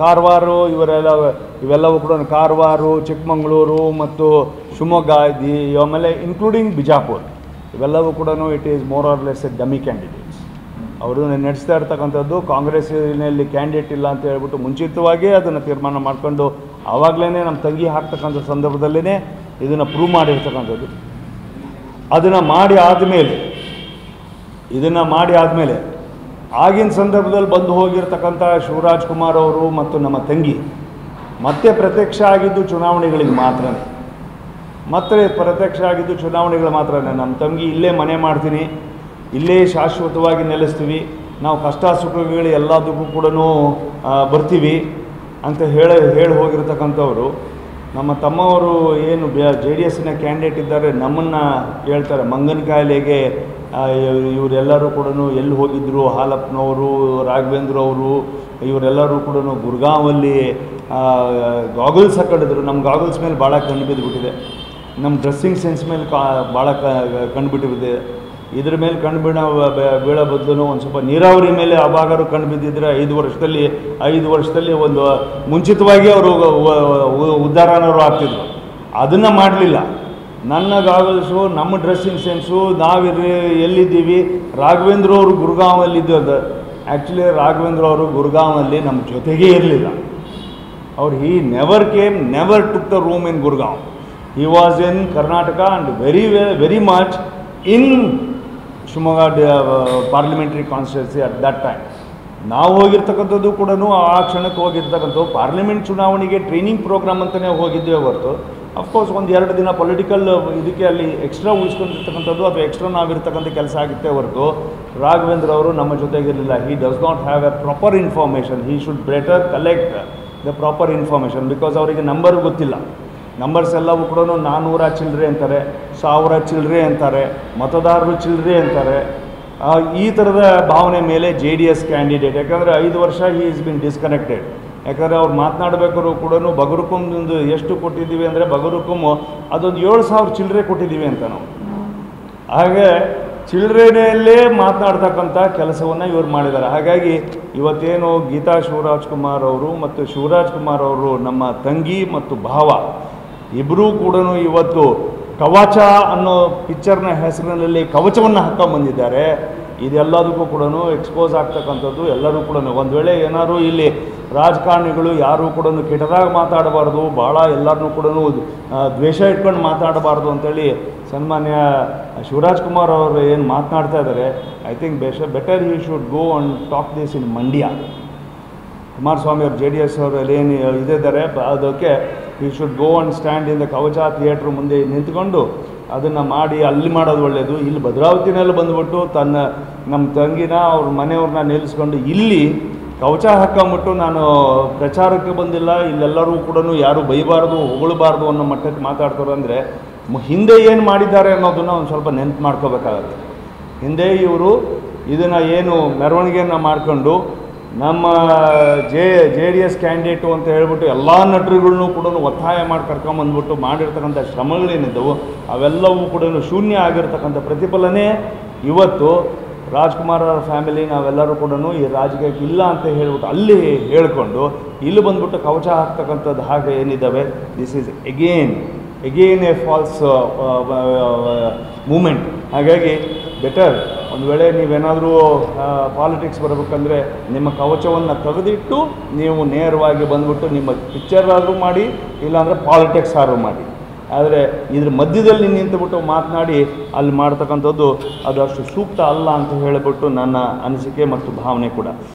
ಕಾರವಾರ ಇವೆಲ್ಲವೂ ಕೂಡ ಕಾರವಾರ, ಚಿಕ್ಕಮಗಳೂರು ಮತ್ತು ಶಿವಮೊಗ್ಗ, ಆಮೇಲೆ ಇನ್ಕ್ಲೂಡಿಂಗ್ ಬಿಜಾಪುರ, ಇವೆಲ್ಲವೂ ಕೂಡ it is more or less a dummy candidates. ಅವರು ನಡೆಸ್ತಾ ಇರ್ತಕ್ಕಂಥದ್ದು ಕಾಂಗ್ರೆಸ್ಸಿನಲ್ಲಿ ಕ್ಯಾಂಡಿಡೇಟ್ ಇಲ್ಲ ಅಂತ ಹೇಳ್ಬಿಟ್ಟು ಮುಂಚಿತವಾಗಿ ಅದನ್ನು ತೀರ್ಮಾನ ಮಾಡಿಕೊಂಡು ಆವಾಗಲೇ ನಮ್ಮ ತಂಗಿ ಹಾಕ್ತಕ್ಕಂಥ ಸಂದರ್ಭದಲ್ಲೇ ಇದನ್ನು ಪ್ರೂವ್ ಮಾಡಿರ್ತಕ್ಕಂಥದ್ದು. ಅದನ್ನು ಮಾಡಿ ಆದಮೇಲೆ ಆಗಿನ ಸಂದರ್ಭದಲ್ಲಿ ಬಂದು ಹೋಗಿರ್ತಕ್ಕಂಥ ಶಿವರಾಜ್ ಕುಮಾರ್ ಅವರು ಮತ್ತು ನಮ್ಮ ತಂಗಿ ಮತ್ತೆ ಪ್ರತ್ಯಕ್ಷ ಆಗಿದ್ದು ಚುನಾವಣೆಗಳಿಗೆ ಮಾತ್ರನೇ. ನಮ್ಮ ತಂಗಿ ಇಲ್ಲೇ ಮನೆ ಮಾಡ್ತೀನಿ, ಇಲ್ಲೇ ಶಾಶ್ವತವಾಗಿ ನೆಲೆಸ್ತೀವಿ, ನಾವು ಕಷ್ಟ ಸುಖಗಳು ಎಲ್ಲದಕ್ಕೂ ಕೂಡ ಬರ್ತೀವಿ ಅಂತ ಹೇಳಿ ಹೋಗಿರ್ತಕ್ಕಂಥವ್ರು. ನಮ್ಮ ತಮ್ಮವರು ಏನು JDSನ ಕ್ಯಾಂಡಿಡೇಟ್ ಇದ್ದಾರೆ, ನಮ್ಮನ್ನು ಹೇಳ್ತಾರೆ ಮಂಗನ ಕಾಯಿಲೆಗೆ ಇವರೆಲ್ಲರೂ ಕೂಡ ಎಲ್ಲಿ ಹೋಗಿದ್ದರು, ಹಾಲಪ್ಪನವರು, ರಾಘವೇಂದ್ರ ಅವರು, ಇವರೆಲ್ಲರೂ ಕೂಡ ಗುರ್ಗಾಂವಲ್ಲಿ ಗಾಗಲ್ಸ್ ಹಾಕೊಂಡಿದ್ರು. ನಮ್ಮ ಗಾಗಲ್ಸ್ ಮೇಲೆ ಭಾಳ ಕಣ್ಣು ಬಿದ್ದುಬಿಟ್ಟಿದೆ, ನಮ್ಮ ಡ್ರೆಸ್ಸಿಂಗ್ ಸೆನ್ಸ್ ಮೇಲೆ ಭಾಳ ಕಂಡುಬಿಟ್ಟಿದೆ. ಇದ್ರ ಮೇಲೆ ಬೀಳೋ ಬದಲು ಒಂದು ಸ್ವಲ್ಪ ನೀರಾವರಿ ಮೇಲೆ ಅವಾಗಾರು ಕಂಡು ಬಿದ್ದಿದ್ರೆ 5 ವರ್ಷದಲ್ಲಿ ಒಂದು ಮುಂಚಿತವಾಗಿ ಅವರು ಉದ್ಧಾರನವರು ಆಗ್ತಿದ್ರು. ಅದನ್ನು ಮಾಡಲಿಲ್ಲ. ನನ್ನ ಗಾಗಲ್ಸು, ನಮ್ಮ ಡ್ರೆಸ್ಸಿಂಗ್ ಸೆನ್ಸು, ಎಲ್ಲಿದ್ದೀವಿ, ರಾಘವೇಂದ್ರ ಅವರು ಗುರ್ಗಾಂವಲ್ಲಿದ್ದು. ಆ್ಯಕ್ಚುಲಿ ರಾಘವೇಂದ್ರ ಅವರು ಗುರ್ಗಾಂವಲ್ಲಿ ನಮ್ಮ ಜೊತೆಗೇ ಇರಲಿಲ್ಲ. he never took the room in Gurgaon. He was in Karnataka and very much in Shimoga parliamentary constituency at that time. ನಾವು ಹೋಗಿರ್ತಕ್ಕಂಥದ್ದು ಕೂಡ ಆ ಕ್ಷಣಕ್ಕೆ ಹೋಗಿರ್ತಕ್ಕಂಥದ್ದು ಪಾರ್ಲಿಮೆಂಟ್ ಚುನಾವಣೆಗೆ ಟ್ರೈನಿಂಗ್ ಪ್ರೋಗ್ರಾಮ್ ಅಂತಲೇ ಹೋಗಿದ್ದೇವೆ ಹೊರತು ಅಫ್ಕೋರ್ಸ್ 1-2 ದಿನ ಪೊಲಿಟಿಕಲ್ ಇದಕ್ಕೆ ಅಲ್ಲಿ ಎಕ್ಸ್ಟ್ರಾ ಉಳಿಸ್ಕೊಂಡಿರ್ತಕ್ಕಂಥದ್ದು ಅಥವಾ ಎಕ್ಸ್ಟ್ರಾ ನಾವಿರ್ತಕ್ಕಂಥ ಕೆಲಸ ಆಗುತ್ತೆ ಹೊರತು ರಾಘವೇಂದ್ರ ಅವರು ನಮ್ಮ ಜೊತೆಗಿರಲಿಲ್ಲ. he does not have a proper information. He should better collect the proper information because ಅವರಿಗೆ ನಂಬರ್ ಗೊತ್ತಿಲ್ಲ. ನಂಬರ್ಸ್ ಎಲ್ಲವೂ ಕೂಡ 400 ಚಿಲ್ಲರೆ ಅಂತಾರೆ, 1000 ಚಿಲ್ಲರೆ ಅಂತಾರೆ, ಮತದಾರರು ಚಿಲ್ಲರೆ ಅಂತಾರೆ. ಈ ಥರದ ಭಾವನೆ ಮೇಲೆ JDS ಕ್ಯಾಂಡಿಡೇಟ್, ಯಾಕಂದರೆ 5 ವರ್ಷ ಹಿ ಈಸ್ ಬಿನ್ ಡಿಸ್ಕನೆಕ್ಟೆಡ್. ಯಾಕಂದರೆ ಅವ್ರು ಮಾತನಾಡಬೇಕಾದ್ರು ಕೂಡ ಬಗರುಕುಂದು ಎಷ್ಟು ಕೊಟ್ಟಿದ್ದೀವಿ ಅಂದರೆ ಬಗರುಕುಮ್ಮು ಅದೊಂದು 7000 ಚಿಲ್ಲರೆ ಕೊಟ್ಟಿದ್ದೀವಿ ಅಂತ ನಾವು. ಹಾಗೆ ಚಿಲ್ಲರೆಯಲ್ಲೇ ಮಾತನಾಡ್ತಕ್ಕಂಥ ಕೆಲಸವನ್ನು ಇವರು ಮಾಡಿದ್ದಾರೆ. ಹಾಗಾಗಿ ಇವತ್ತೇನು ಗೀತಾ ಶಿವರಾಜ್ ಕುಮಾರ್ ಅವರು ಮತ್ತು ಶಿವರಾಜ್ ಕುಮಾರ್ ಅವರು ನಮ್ಮ ತಂಗಿ ಮತ್ತು ಭಾವ ಇಬ್ಬರೂ ಕೂಡ ಇವತ್ತು ಕವಚ ಅನ್ನೋ ಪಿಕ್ಚರ್ನ ಹೆಸರಿನಲ್ಲಿ ಕವಚವನ್ನು ಹಾಕ್ಕೊಂಡ್ಬಂದಿದ್ದಾರೆ. ಇದೆಲ್ಲದಕ್ಕೂ ಕೂಡ ಎಕ್ಸ್ಪೋಸ್ ಆಗ್ತಕ್ಕಂಥದ್ದು. ಎಲ್ಲರೂ ಕೂಡ ಒಂದು ವೇಳೆ ಏನಾದ್ರು ಇಲ್ಲಿ ರಾಜಕಾರಣಿಗಳು ಯಾರೂ ಕೂಡ ಕೆಟ್ಟದಾಗಿ ಮಾತಾಡಬಾರ್ದು, ಭಾಳ ಎಲ್ಲರನ್ನೂ ಕೂಡ ದ್ವೇಷ ಇಟ್ಕೊಂಡು ಮಾತಾಡಬಾರ್ದು ಅಂತೇಳಿ ಸನ್ಮಾನ್ಯ ಶಿವರಾಜ್ ಕುಮಾರ್ ಅವರು ಏನು ಮಾತನಾಡ್ತಾ ಇದ್ದಾರೆ, I think better he should go and talk this in Mandya. Kumaraswamy ಅವರು JDS ಅವರಲ್ಲಿ ಏನು ಇದ್ದಾರೆ ಅದಕ್ಕೆ he should go and stand in the Kavacha theatre ಮುಂದೆ ನಿಂತ್ಕೊಂಡು ಅದನ್ನು ಮಾಡಿ ಅಲ್ಲಿ ಮಾಡೋದು ಒಳ್ಳೆಯದು. ಇಲ್ಲಿ ಭದ್ರಾವತಿನಲ್ಲಿ ಬಂದುಬಿಟ್ಟು ನಮ್ಮ ತಂಗಿನ ಅವ್ರ ಮನೆಯವ್ರನ್ನ ನಿಲ್ಲಿಸ್ಕೊಂಡು ಇಲ್ಲಿ ಕವಚ ಹಾಕೊಂಬಿಟ್ಟು ನಾನು ಪ್ರಚಾರಕ್ಕೆ ಬಂದಿಲ್ಲ, ಇಲ್ಲೆಲ್ಲರೂ ಕೂಡ ಯಾರು ಬೈಬಾರ್ದು ಹೊಗಳಬಾರ್ದು ಅನ್ನೋ ಮಟ್ಟಕ್ಕೆ ಮಾತಾಡ್ತಾರೆ. ಅಂದರೆ ಹಿಂದೆ ಏನು ಮಾಡಿದ್ದಾರೆ ಅನ್ನೋದನ್ನು ಒಂದು ಸ್ವಲ್ಪ ನೆನಪು ಮಾಡ್ಕೋಬೇಕಾಗತ್ತೆ. ಹಿಂದೆ ಇವರು ಇದನ್ನು ಏನು ಮೆರವಣಿಗೆಯನ್ನು ಮಾಡಿಕೊಂಡು ನಮ್ಮ JDS ಕ್ಯಾಂಡಿಡೇಟು ಅಂತ ಹೇಳ್ಬಿಟ್ಟು ಎಲ್ಲ ನಟರುಗಳನ್ನೂ ಕೂಡ ಒತ್ತಾಯ ಮಾಡಿ ಕರ್ಕೊಂಬಂದ್ಬಿಟ್ಟು ಮಾಡಿರ್ತಕ್ಕಂಥ ಶ್ರಮಗಳೇನಿದ್ದವು ಅವೆಲ್ಲವೂ ಕೂಡ ಶೂನ್ಯ ಆಗಿರ್ತಕ್ಕಂಥ ಪ್ರತಿಫಲನೇ ಇವತ್ತು ರಾಜ್ಕುಮಾರ್ ಅವರ ಫ್ಯಾಮಿಲಿ ನಾವೆಲ್ಲರೂ ಕೂಡ ಈ ರಾಜಕೀಯಕ್ಕೆ ಇಲ್ಲ ಅಂತ ಹೇಳ್ಬಿಟ್ಟು ಅಲ್ಲಿ ಹೇಳ್ಕೊಂಡು ಇಲ್ಲಿ ಬಂದ್ಬಿಟ್ಟು ಕವಚ ಹಾಕ್ತಕ್ಕಂಥದ್ದು ಹಾಗೆ ಏನಿದ್ದಾವೆ, this is again a false moment. ಹಾಗಾಗಿ ಬೆಟರ್ ಒಂದು ವೇಳೆ ನೀವೇನಾದರೂ ಪಾಲಿಟಿಕ್ಸ್ ಬರಬೇಕಂದ್ರೆ ನಿಮ್ಮ ಕವಚವನ್ನು ತೆಗೆದಿಟ್ಟು ನೀವು ನೇರವಾಗಿ ಬಂದ್ಬಿಟ್ಟು ನಿಮ್ಮ ಪಿಕ್ಚರ್ ಆದರೂ ಮಾಡಿ, ಇಲ್ಲಾಂದರೆ ಪಾಲಿಟಿಕ್ಸ್ ಆದರೂ ಮಾಡಿ. ಆದರೆ ಇದ್ರ ಮಧ್ಯದಲ್ಲಿ ನಿಂತುಬಿಟ್ಟು ಮಾತನಾಡಿ ಅಲ್ಲಿ ಮಾಡ್ತಕ್ಕಂಥದ್ದು ಅದು ಅಷ್ಟು ಸೂಕ್ತ ಅಲ್ಲ ಅಂತ ಹೇಳಿಬಿಟ್ಟು ನನ್ನ ಅನಿಸಿಕೆ ಮತ್ತು ಭಾವನೆ ಕೂಡ.